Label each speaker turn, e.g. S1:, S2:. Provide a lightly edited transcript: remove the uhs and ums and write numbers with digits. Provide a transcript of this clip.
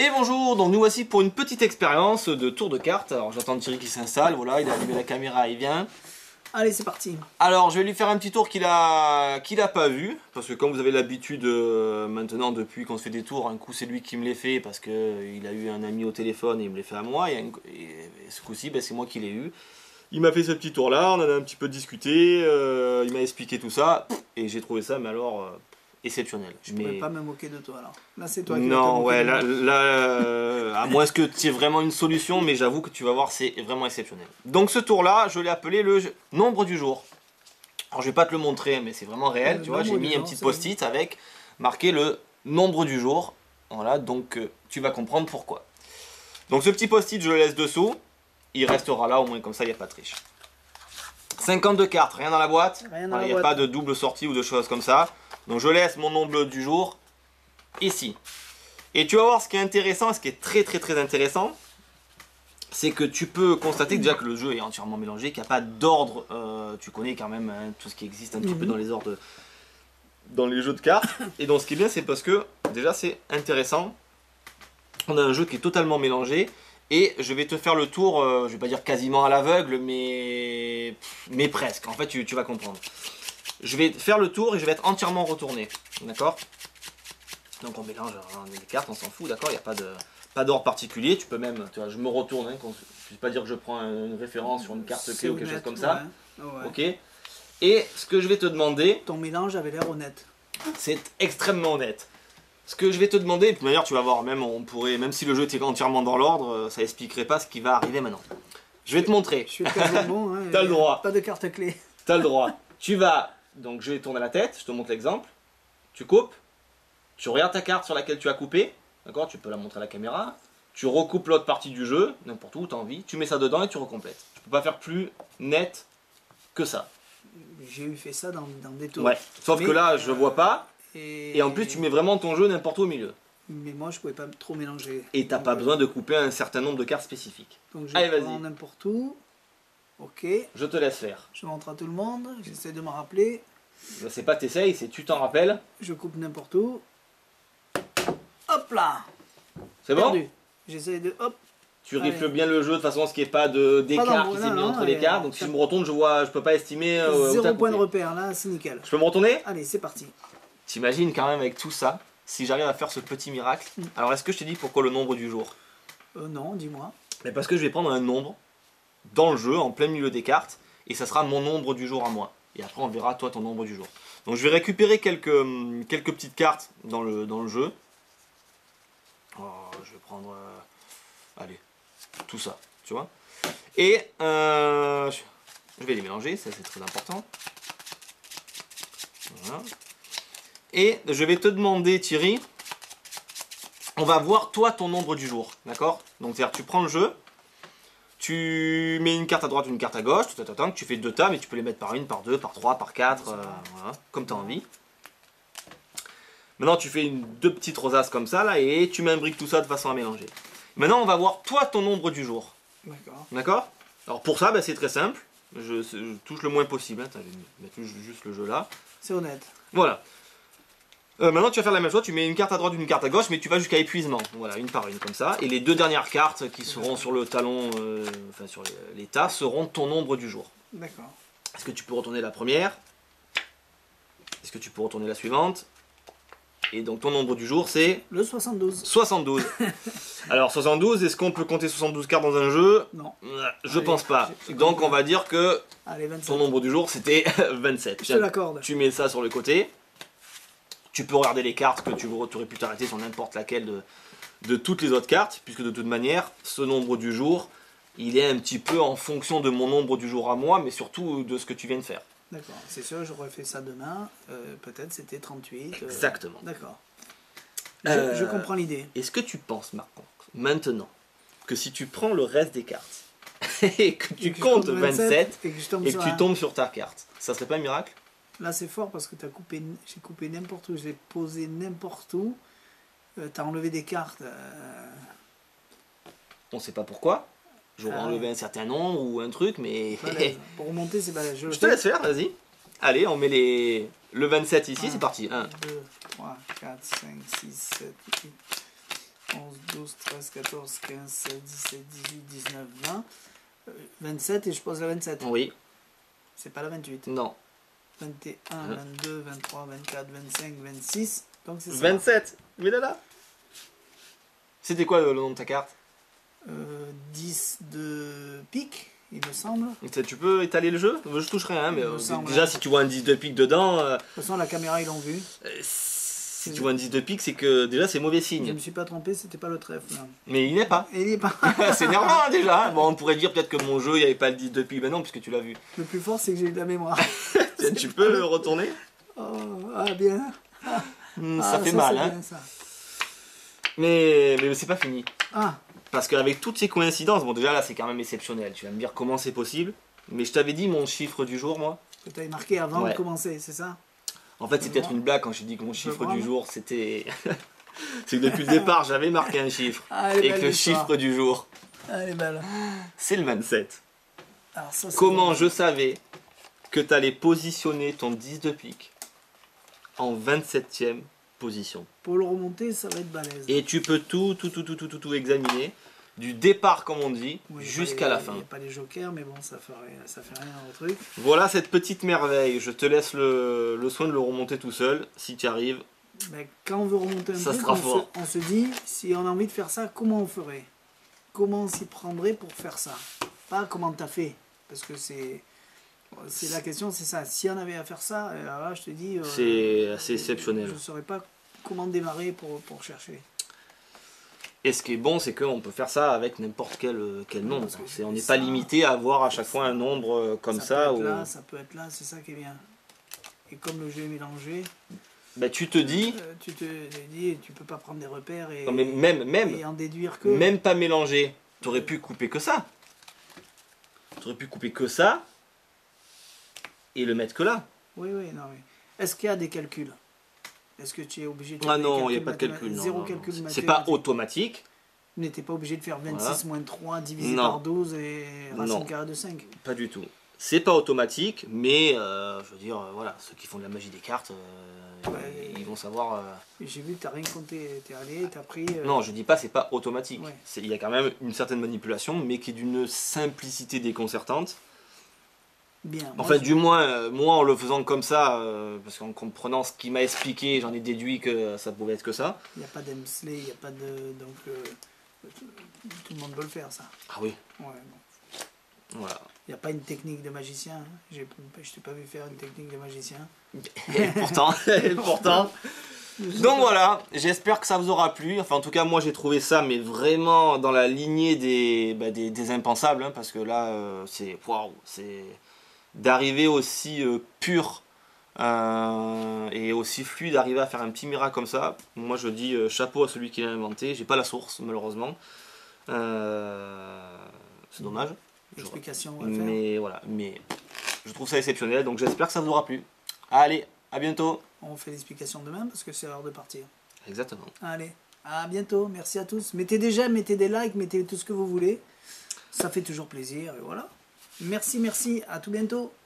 S1: Et bonjour, donc nous voici pour une petite expérience de tour de cartes. Alors j'attends Thierry qui s'installe, voilà, il a allumé la caméra, il vient.
S2: Allez, c'est parti.
S1: Alors je vais lui faire un petit tour qu'il a pas vu, parce que comme vous avez l'habitude maintenant depuis qu'on se fait des tours, un coup c'est lui qui me les fait parce qu'il a eu un ami au téléphone et il me les fait à moi, et ce coup-ci ben, c'est moi qui l'ai eu. Il m'a fait ce petit tour là, on en a un petit peu discuté, il m'a expliqué tout ça, et j'ai trouvé ça mais alors exceptionnel.
S2: Je ne pourrais pas me moquer de toi alors. Là c'est toi qui
S1: Non, ouais, là à moins que tu aies vraiment une solution, mais j'avoue que tu vas voir, c'est vraiment exceptionnel. Donc ce tour-là, je l'ai appelé le nombre du jour. Alors je vais pas te le montrer, mais c'est vraiment réel, tu vois, j'ai mis un petit post-it avec marqué le nombre du jour. Voilà, donc tu vas comprendre pourquoi. Donc ce petit post-it, je le laisse dessous, il restera là, au moins comme ça, il n'y a pas de triche. 52 cartes, rien dans la boîte, il n'y a pas de double sortie ou de choses comme ça. Donc je laisse mon nombre du jour ici. Et tu vas voir ce qui est intéressant, ce qui est très intéressant, c'est que tu peux constater déjà que le jeu est entièrement mélangé, qu'il n'y a pas d'ordre. Tu connais quand même hein, tout ce qui existe un petit peu dans les ordres, dans les jeux de cartes. Et donc ce qui est bien, c'est parce que déjà c'est intéressant. On a un jeu qui est totalement mélangé. Et je vais te faire le tour, je vais pas dire quasiment à l'aveugle, mais presque. En fait, tu vas comprendre. Je vais faire le tour et je vais être entièrement retourné. D'accord? Donc on mélange les cartes, on s'en fout, d'accord? Il n'y a pas d'ordre particulier. Tu peux même, tu vois, je me retourne. Hein, je ne vais pas dire que je prends une référence sur une carte clé ou quelque chose comme ça. Ouais. Ok? Et ce que je vais te demander...
S2: Ton mélange avait l'air honnête.
S1: C'est extrêmement honnête. Ce que je vais te demander, et puis d'ailleurs tu vas voir, même si le jeu était entièrement dans l'ordre, ça expliquerait pas ce qui va arriver maintenant. Je vais te montrer.
S2: Je suis le bon, hein,
S1: t'as le droit.
S2: Pas de carte clé.
S1: T'as le droit. Tu vas, donc je vais tourner la tête, je te montre l'exemple. Tu coupes, tu regardes ta carte sur laquelle tu as coupé, d'accord, tu peux la montrer à la caméra. Tu recoupes l'autre partie du jeu, n'importe où tu as envie, tu mets ça dedans et tu recomplètes. Tu peux pas faire plus net que ça.
S2: J'ai eu fait ça dans des tours.
S1: Ouais, sauf que là je vois pas. Et en plus, tu mets vraiment ton jeu n'importe où au milieu.
S2: Mais moi, je pouvais pas trop mélanger.
S1: Et t'as pas besoin de couper un certain nombre de cartes spécifiques.
S2: Donc je prends n'importe où. Ok.
S1: Je te laisse faire.
S2: Je montre à tout le monde. J'essaie de me rappeler.
S1: C'est pas t'essayes, c'est tu t'en rappelles.
S2: Je coupe n'importe où. Hop là.
S1: C'est bon?
S2: J'essaie de... Hop.
S1: Tu rifles bien le jeu de façon à ce qu'il n'y ait pas d'écart qui s'est mis entre les cartes. Donc si je me retourne, je peux pas estimer...
S2: Zéro point de repère, là, c'est nickel.
S1: Je peux me retourner?
S2: Allez, c'est parti.
S1: T'imagines quand même avec tout ça, si j'arrive à faire ce petit miracle. Alors est-ce que je t'ai dit pourquoi le nombre du jour?
S2: Non, dis-moi.
S1: Mais parce que je vais prendre un nombre dans le jeu, en plein milieu des cartes, et ça sera mon nombre du jour à moi. Et après on verra toi ton nombre du jour. Donc je vais récupérer quelques petites cartes dans le jeu. Oh, je vais prendre... allez, tout ça, tu vois. Et je vais les mélanger, ça c'est très important. Voilà. Et je vais te demander, Thierry, on va voir toi ton nombre du jour, d'accord? Donc c'est-à-dire tu prends le jeu, tu mets une carte à droite, une carte à gauche, tu fais deux tables et tu peux les mettre par une, par deux, par trois, par quatre, voilà, comme tu as envie. Maintenant tu fais deux petites rosaces comme ça là et tu m'imbriques tout ça de façon à mélanger. Maintenant on va voir toi ton nombre du jour.
S2: D'accord.
S1: D'accord? Alors pour ça, ben, c'est très simple, je touche le moins possible, hein. Je vais mettre juste le jeu là.
S2: C'est honnête.
S1: Voilà. Maintenant tu vas faire la même chose, tu mets une carte à droite, une carte à gauche, mais tu vas jusqu'à épuisement. Voilà, une par une comme ça. Et les deux dernières cartes qui seront sur le talon, enfin sur les tas, seront ton nombre du jour.
S2: D'accord.
S1: Est-ce que tu peux retourner la première? Est-ce que tu peux retourner la suivante? Et donc ton nombre du jour c'est...
S2: Le 72.
S1: 72. Alors 72, est-ce qu'on peut compter 72 cartes dans un jeu?
S2: Non.
S1: Je pense pas. Donc on va dire que ton nombre du jour c'était 27.
S2: Je te l'accorde.
S1: Tu mets ça sur le côté. Tu peux regarder les cartes que tu aurais pu t'arrêter sur n'importe laquelle de toutes les autres cartes, puisque de toute manière, ce nombre du jour, il est un petit peu en fonction de mon nombre du jour à moi, mais surtout de ce que tu viens de faire.
S2: D'accord, c'est sûr, j'aurais fait ça demain, peut-être c'était 38.
S1: Exactement.
S2: D'accord. Je comprends l'idée.
S1: Est-ce que tu penses, Marc, maintenant, que si tu prends le reste des cartes, et que tu comptes 27, et que tu tombes sur ta carte, ça serait pas un miracle?
S2: Là c'est fort parce que j'ai coupé n'importe où, je l'ai posé n'importe où, tu as enlevé des cartes.
S1: On sait pas pourquoi, j'aurais enlevé un certain nombre ou un truc, mais...
S2: Pour remonter c'est balèze. Je
S1: te laisse faire, vas-y. Allez, on met le 27 ici, c'est parti. 1,
S2: 2, 3, 4, 5, 6, 7, 8, 11, 12, 13, 14, 15, 16, 17, 18, 19, 20. 27 et je pose la 27.
S1: Oui.
S2: C'est pas la 28.
S1: Non.
S2: 21, 22, 23, 24, 25, 26. Donc c'est ça.
S1: 27. Mais là. C'était quoi le nom de ta carte?
S2: 10 de pique, il me semble.
S1: Tu peux étaler le jeu? Je touche rien, mais
S2: semble,
S1: déjà
S2: ouais.
S1: si tu vois un 10 de pique dedans,
S2: De toute façon, la caméra, ils l'ont vu.
S1: si tu vois un 10 de pique, c'est que déjà c'est mauvais
S2: Je
S1: signe.
S2: me suis pas trompé, c'était pas le trèfle. Là.
S1: Mais il n'est pas.
S2: Et il est pas.
S1: C'est énervant déjà. Bon, on pourrait dire peut-être que mon jeu, il n'y avait pas le 10 de pique. Ben non, puisque tu l'as vu.
S2: Le plus fort, c'est que j'ai eu de la mémoire.
S1: Tu peux le retourner?
S2: Oh, ah bien.
S1: Ça fait mal, hein.
S2: Bien, ça.
S1: Mais c'est pas fini.
S2: Ah,
S1: Parce qu'avec toutes ces coïncidences, bon déjà là c'est quand même exceptionnel. Tu vas me dire comment c'est possible. Mais je t'avais dit mon chiffre du jour, moi.
S2: que tu avais marqué avant
S1: Ouais.
S2: de commencer, c'est ça?
S1: En fait, c'est peut-être une blague quand je dis que mon chiffre
S2: vois,
S1: du
S2: moi.
S1: jour, c'était... c'est que depuis le départ, j'avais marqué un chiffre.
S2: Ah, elle est
S1: Et
S2: belle,
S1: que le
S2: l'histoire.
S1: chiffre du jour,
S2: Elle est belle.
S1: c'est le 27.
S2: Alors, ça, c'est
S1: Comment
S2: bon.
S1: je savais que tu allais positionner ton 10 de pique en 27e position?
S2: Pour le remonter, ça va être balèze.
S1: Et tu peux tout examiner, du départ comme on dit,
S2: Oui,
S1: jusqu'à la
S2: Il
S1: fin.
S2: n'y a pas les jokers, mais bon, ça fait rien au truc.
S1: Voilà cette petite merveille. Je te laisse le soin de le remonter tout seul, si tu arrives.
S2: Mais quand on veut remonter un
S1: Ça
S2: truc,
S1: sera fort.
S2: on se dit, si on a envie de faire ça, comment on ferait? Comment on s'y prendrait pour faire ça? Pas comment t'as fait. Parce que c'est la question, c'est ça. Si on avait à faire ça, alors là, je te dis...
S1: C'est assez exceptionnel.
S2: Je ne saurais pas comment démarrer pour chercher.
S1: Et ce qui est bon, c'est qu'on peut faire ça avec n'importe quel nombre.
S2: parce que
S1: On n'est
S2: ça-
S1: pas limité à avoir à chaque fois un nombre comme ça.
S2: peut être
S1: ou-
S2: là, ça peut être là, c'est ça qui est bien. Et comme le jeu est mélangé,
S1: Ben, tu te dis,
S2: tu te dis, tu peux pas prendre des repères et,
S1: non, mais même,
S2: et en déduire que...
S1: même pas mélangé, tu aurais pu couper que ça. Tu aurais pu couper que ça et le mettre que là.
S2: Oui, non, oui. Est-ce qu'il y a des calculs? Est-ce que tu es obligé de
S1: Ah
S2: faire des
S1: non, il n'y a
S2: calculs
S1: pas de calcul.
S2: mathématiques?
S1: non,
S2: Zéro
S1: non,
S2: calcul
S1: non. C'est pas
S2: mathématique.
S1: automatique,
S2: Tu n'étais pas obligé de faire 26
S1: Voilà.
S2: moins 3 divisé
S1: Non.
S2: par 12 et racine
S1: Non.
S2: carrée de 5.
S1: pas du tout. C'est pas automatique, mais je veux dire, voilà, ceux qui font de la magie des cartes,
S2: Ouais.
S1: ils vont savoir.
S2: Et j'ai vu que tu n'as rien compté. Tu es allé, tu as pris...
S1: Non, je dis pas c'est pas automatique.
S2: Ouais.
S1: Il y a quand même une certaine manipulation, mais qui est d'une simplicité déconcertante.
S2: Bien.
S1: Enfin, du moins, moi en le faisant comme ça, parce qu'en comprenant ce qu'il m'a expliqué, j'en ai déduit que ça pouvait être que ça.
S2: Il n'y a pas d'Hemsley, il n'y a pas de... Donc, tout le monde peut le faire, ça.
S1: Ah oui,
S2: Ouais, bon.
S1: voilà.
S2: Il n'y a pas une technique de magicien. Hein. Je t'ai pas vu faire une technique de magicien.
S1: Et pourtant. Donc voilà, j'espère que ça vous aura plu. Enfin, en tout cas, moi j'ai trouvé ça, mais vraiment dans la lignée des impensables, hein, parce que là, c'est waouh, c'est d'arriver aussi pur et aussi fluide, d'arriver à faire un petit miracle comme ça. Moi, je dis chapeau à celui qui l'a inventé. J'ai pas la source, malheureusement. C'est dommage.
S2: Explication à faire.
S1: Mais voilà, mais je trouve ça exceptionnel, donc j'espère que ça vous aura plu. Allez, à bientôt.
S2: On fait l'explication demain parce que c'est l'heure de partir.
S1: Exactement.
S2: Allez, à bientôt. Merci à tous. Mettez des j'aime, mettez des likes, mettez tout ce que vous voulez. Ça fait toujours plaisir et voilà. Merci, à tout bientôt.